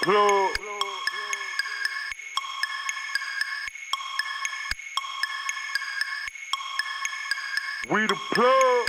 plug. We the plug.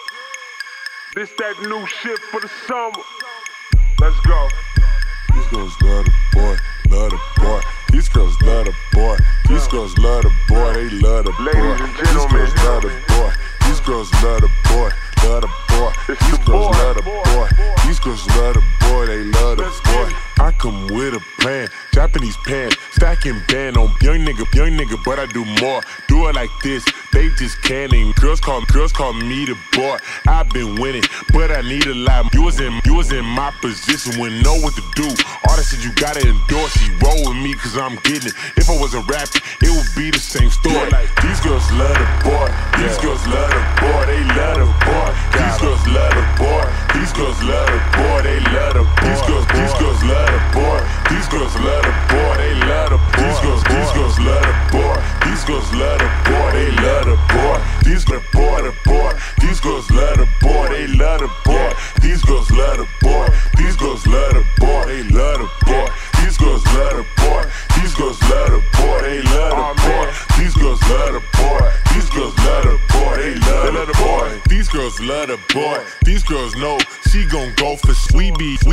This that new shit for the summer. Let's go. These girls love the boy, love the boy. These girls love the boy. These girls love the boy, they love the boy. Ladies and These gentlemen, girls love the boy. These girls love the boy, love the boy. It's These the girls boy. love the boy. These girls love the boy, they love the Let's boy. get it. I come with a plan, Japanese pants, stacking band on young nigga, but I do more. Do it like this, they just can't even. Girls call me the boy. I've been winning, but I need a lot. You was in my position, wouldn't know what to do. All that shit you gotta endorse. You roll with me cause I'm getting it. If I wasn't rapping, it would be the same story. These girls love the boy. These girls love the boy. They love the boy. These girls love the boy. These girls love the boy. They love the boy. These girls love the boy. These girls love the boy. They love the boy. These girls love the boy. These girls love the boy. They love the boy. These girls the boy. These girls love the boy. They love the boy. These girls love the boy. These girls love the boy. They love the boy. These girls love the boy. These girls love the boy. They love the boy. These girls love the boy. These girls love the boy. They love the boy. These girls love the boy. These girls know she gon' go for we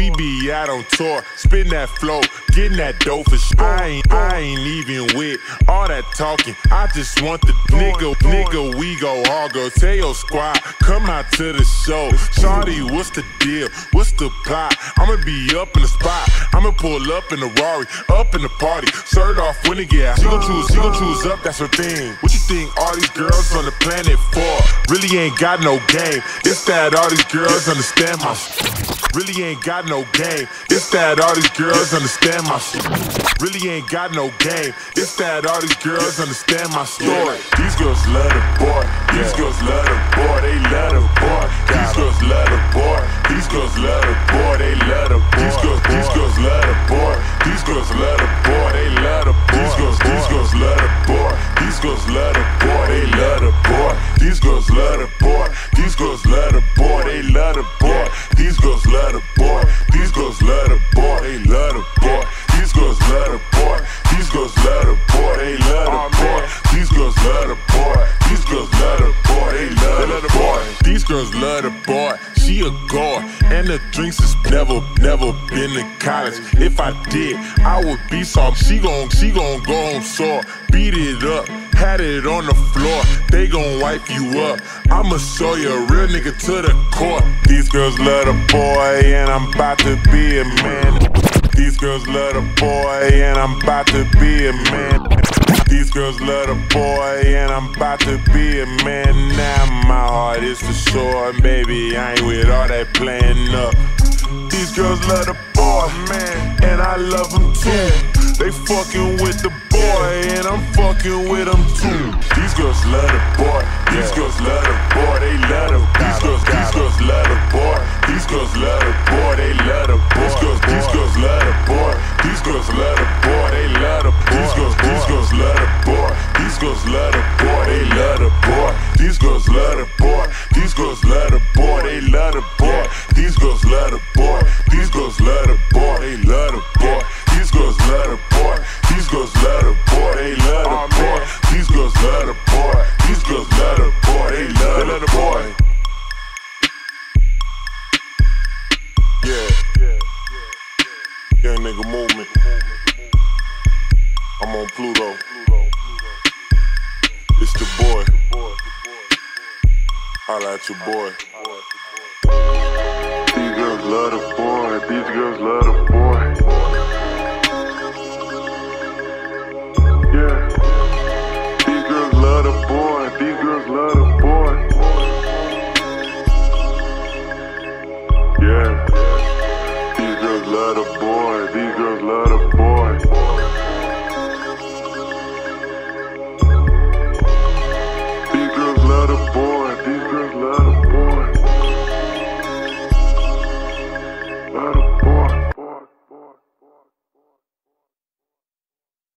be out on tour, spitting that flow, getting that dough for I ain't even with all that talking. I just want the nigga. We go hard, girl. Tell your squad, come out to the show. Shawty, what's the deal? What's the plot? I'ma be up in the spot. I'ma pull up in the Rari, up in the party. Shirt off when it get out. She gon' choose up, that's her thing. What you think all these girls on the planet for? Really ain't got no game. It's that all these girls understand my Really ain't got no game. It's that all these girls understand my shit. Really ain't got no game. It's that all these girls understand my story. These girls love the boy. These girls love the boy. They love the boy. These girls love the boy. These girls love the boy. They love the boy. These girls love the boy. These girls love the boy. They love the boy. These girls love the boy. These girls love the boy. They love the boy. These girls love the boy. These girls love the boy. They love the boy. These girls love the boy. These girls love the boy. They love the boy. These girls love the boy. These girls love the boy. They love the boy. These girls love the boy. These girls love the boy. They love the boy. These girls love the boy. She a gore, and the drinks is never been to college. If I did, I would be soft. She gon' go home sore. Beat it up, had it on the floor. They gon' wipe you up. I'ma show you a real nigga to the core. These girls love the boy, and I'm about to be a man. These girls love the boy, and I'm about to be a man. These girls love the boy, and I'm about to be a man. Now my heart is for sure, baby, I ain't with all that playing up. These girls love the boy, man, and I love them too. They fucking with the boy, and I'm fucking with them too. These girls love the boy. These girls love the boy. They love the boy. These girls love the boy. These girls love the boy. They love the boy. These girls love the boy. These girls love the boy. They love the boy. These girls love the boy. These girls love the boy. They love the boy. These girls love the boy. These girls love the boy. They love the boy. These girls love the boy. These girls love the boy. They love the boy. These girls love the boy. These girls love the boy. They love the boy. These girls love the boy. These girls love the boy. They love the boy. Yeah. Young nigga movement. I'm on Pluto. It's the boy. Holla at your boy. These girls love the boy. These girls love the boy.